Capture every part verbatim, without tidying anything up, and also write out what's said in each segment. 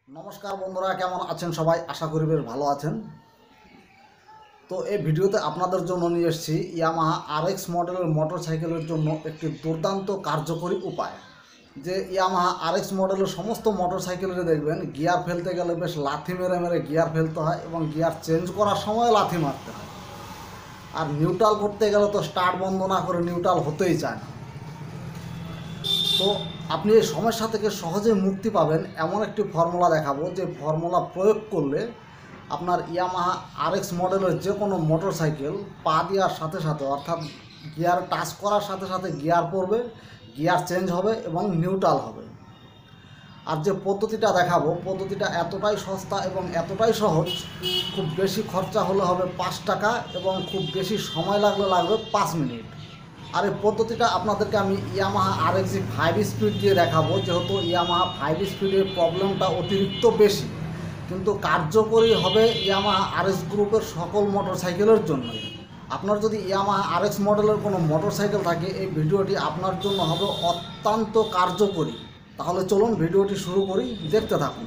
नमस्कार बंधुरा केमन आছেন সবাই आशा करी बेश भालो आছেন। तो এই ভিডিওতে আপনাদের জন্য নিয়ে এসেছি ইয়ামাহা আরএক্স মডেলের মোটরসাইকেলের জন্য একটি দুর্দান্ত কার্যকরী উপায়। যে ইয়ামাহা আরএক্স মডেলের সমস্ত মোটরসাইকেলে দেখবেন গিয়ার ফেলতে গেলে বেশ লাথি মেরে মেরে গিয়ার ফেলতে হয় এবং গিয়ার চেঞ্জ করার সময় লাথি মারতে হয়, আর নিউট্রাল করতে গেলে তো স্টার্ট বন্ধ না করে নিউট্রাল হতেই চায় না। তো আপনি এই সমস্যা থেকে সহজে মুক্তি পাবেন এমন একটি ফর্মুলা দেখাবো, যে ফর্মুলা প্রয়োগ করলে আপনার ইয়ামাহা আরএক্স মডেলের যে কোনো মোটরসাইকেল পা দেওয়ার সাথে সাথে অর্থাৎ গিয়ার টাচ করার সাথে সাথে গিয়ার পড়বে, গিয়ার চেঞ্জ হবে এবং নিউট্রাল হবে। আর যে পদ্ধতিটা দেখাবো পদ্ধতিটা এতটাই সস্তা এবং এতটাই সহজ, খুব বেশি খরচা হলে হবে পাঁচ টাকা এবং খুব বেশি সময় লাগলে লাগবে পাঁচ মিনিট। আর এই পদ্ধতিটা আপনাদেরকে আমি ইয়ামাহা আরএক্স ফাইভ স্পিড দিয়ে দেখাবো, যেহেতু ইয়ামাহা ফাইভ স্পিডের প্রবলেমটা অতিরিক্ত বেশি, কিন্তু কার্যকরী হবে ইয়ামাহা আরএক্স গ্রুপের সকল মোটরসাইকেলের জন্যই। আপনার যদি ইয়ামাহা আরএক্স মডেলের কোনো মোটরসাইকেল থাকে এই ভিডিওটি আপনার জন্য হবে অত্যন্ত কার্যকরী। তাহলে চলুন ভিডিওটি শুরু করি, দেখতে থাকুন।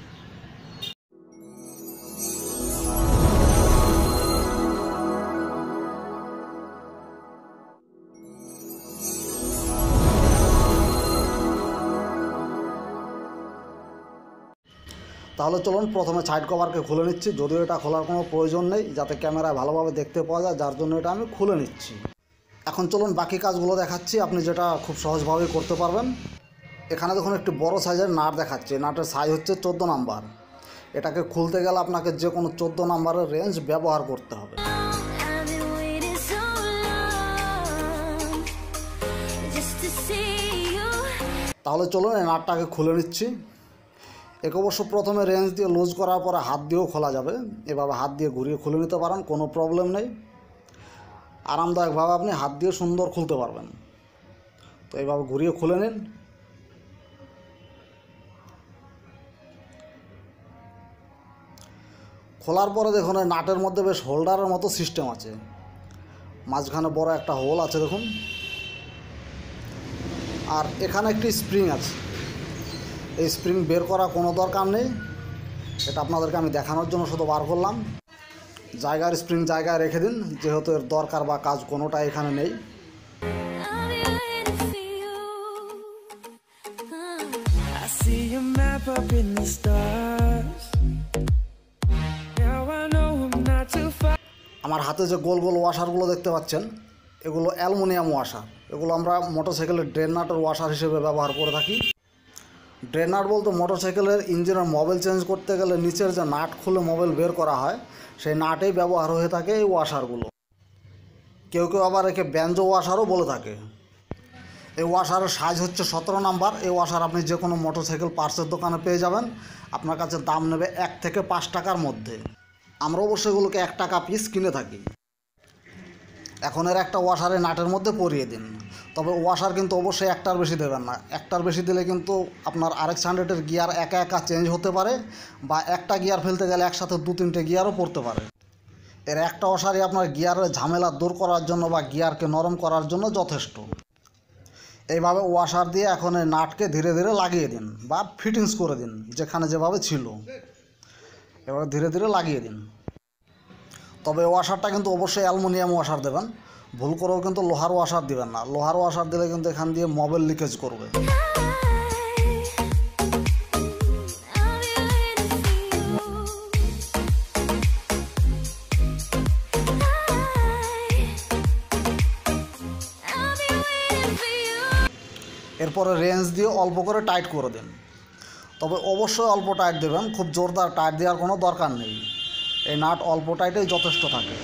তাহলে চলুন প্রথমে সাইড কভারকে খুলে নিচ্ছি, যদিও এটা খোলার কোনো প্রয়োজন নেই, যাতে ক্যামেরায় ভালোভাবে দেখতে পাওয়া যায়, যার জন্য এটা আমি খুলে নিচ্ছি। এখন চলুন বাকি কাজগুলো দেখাচ্ছি, আপনি যেটা খুব সহজভাবেই করতে পারবেন। এখানে দেখুন একটি বড় সাইজের নাট দেখাচ্ছে, নাটের সাইজ হচ্ছে চোদ্দো নাম্বার। এটাকে খুলতে গেলে আপনাকে যে কোনো চোদ্দো নাম্বারের রেঞ্জ ব্যবহার করতে হবে। তাহলে চলুন এই নাটটাকে খুলে নিচ্ছি। একে অবশ্য প্রথমে রেঞ্জ দিয়ে লুজ করার পরে হাত দিয়েও খোলা যাবে, এভাবে হাত দিয়ে ঘুরিয়ে খুলে নিতে পারেন, কোনো প্রবলেম নেই। আরামদায়কভাবে আপনি হাত দিয়ে সুন্দর খুলতে পারবেন। তো এইভাবে ঘুরিয়ে খুলে নিন। খোলার পরে দেখুন এই নাটের মধ্যে বেশ হোল্ডারের মতো সিস্টেম আছে, মাঝখানে বড় একটা হোল আছে দেখুন, আর এখানে একটি স্প্রিং আছে। এই স্প্রিং বের করা কোনো দরকার নেই, এটা আপনাদেরকে আমি দেখানোর জন্য শুধু বার করলাম। জায়গার স্প্রিং জায়গায় রেখে দিন, যেহেতু এর দরকার বা কাজ কোনোটা এখানে নেই। আমার হাতে যে গোল গোল ওয়াশারগুলো দেখতে পাচ্ছেন এগুলো অ্যালুমিনিয়াম ওয়াশার। এগুলো আমরা মোটরসাইকেলের ড্রেন নাটের ওয়াশার হিসেবে ব্যবহার করে থাকি। ড্রেন নাট বলতে মোটরসাইকেলের ইঞ্জিনের মোবিল চেঞ্জ করতে গেলে নিচের যে নাট খুলে মোবিল বের করা হয় সেই নাটেই ব্যবহার হয়ে থাকে এই ওয়াশারগুলো। কেউ কেউ আবার একে ব্যাঞ্জো ওয়াশারও বলে থাকে। এই ওয়াশারের সাইজ হচ্ছে সতেরো নাম্বার। এই ওয়াশার আপনি যে কোনো মোটরসাইকেল পার্টসের দোকানে পেয়ে যাবেন, আপনার কাছে দাম নেবে এক থেকে পাঁচ টাকার মধ্যে। আমরা অবশ্যই এগুলোকে এক টাকা পিস কিনে থাকি। এখন এর একটা ওয়াশারে নাটের মধ্যে পরিয়ে দিন, তবে ওয়াশার কিন্তু অবশ্যই একটার বেশি দেবেন না। একটার বেশি দিলে কিন্তু আপনার আরএক্স হান্ড্রেডের গিয়ার একা একা চেঞ্জ হতে পারে, বা একটা গিয়ার ফেলতে গেলে একসাথে দু তিনটে গিয়ারও পড়তে পারে। এর একটা ওয়াশারই আপনার গিয়ারের ঝামেলা দূর করার জন্য বা গিয়ারকে নরম করার জন্য যথেষ্ট। এইভাবে ওয়াশার দিয়ে এখন এই নাটকে ধীরে ধীরে লাগিয়ে দিন বা ফিটিংস করে দিন, যেখানে যেভাবে ছিল এভাবে ধীরে ধীরে লাগিয়ে দিন। তবে ওয়াশারটা কিন্তু অবশ্যই অ্যালুমিনিয়াম ওয়াশার দেবেন, ভুল করেও কিন্তু লোহার ওয়াশার দিবেন না। লোহার ওয়াশার দিলে কিন্তু এখান দিয়ে মোবিল লিকেজ করবে। এরপরে রেঞ্জ দিয়ে অল্প করে টাইট করে দিন, তবে অবশ্যই অল্প টাইট দেবেন, খুব জোরদার টাইট দেওয়ার কোনো দরকার নেই। এই নাট অল্প টাইটেই যথেষ্ট থাকে।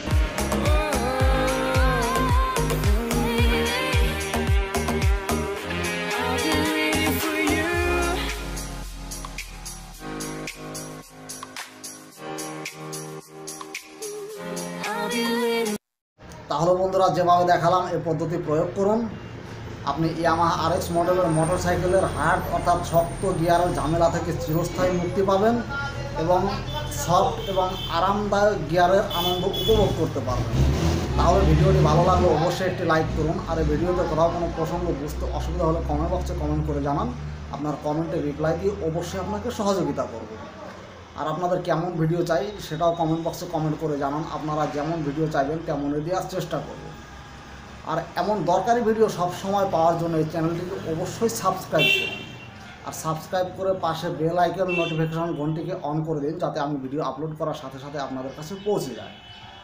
তাহলে বন্ধুরা যেভাবে দেখালাম এই পদ্ধতি প্রয়োগ করুন, আপনি ইয়ামাহা আরএক্স মডেলের মোটরসাইকেলের হার্ড অর্থাৎ শক্ত গিয়ারের ঝামেলা থেকে চিরস্থায়ী মুক্তি পাবেন এবং সফট এবং আরামদায়ক গিয়ারের আনন্দ উপভোগ করতে পারবেন। তাহলে ভিডিওটি ভালো লাগলে অবশ্যই একটি লাইক করুন, আর এই ভিডিওতে কোথাও কোনো প্রসঙ্গ বুঝতে অসুবিধা হলে কমেন্ট বক্সে কমেন্ট করে জানান। আপনার কমেন্টে রিপ্লাই দিয়ে অবশ্যই আপনাকে সহযোগিতা করব। আর আপনাদের কেমন ভিডিও চাই সেটাও কমেন্ট বক্সে কমেন্ট করে জানান। আপনারা যেমন ভিডিও চাইবেন তেমনই দেওয়ার চেষ্টা করব। আর এমন দরকারি ভিডিও সব সময় পাওয়ার জন্য এই চ্যানেলটিকে অবশ্যই সাবস্ক্রাইব করুন। আর সাবস্ক্রাইব করে পাশে বেল আইকন নোটিফিকেশন ঘন্টিকে অন করে দিন, যাতে আমি ভিডিও আপলোড করার সাথে সাথে আপনাদের কাছে পৌঁছে যায়।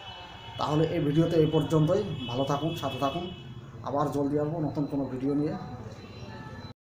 তাহলে এই ভিডিওতে এই পর্যন্তই। ভালো থাকুন, সাথে থাকুন। আবার জলদি আসবো নতুন কোনো ভিডিও নিয়ে।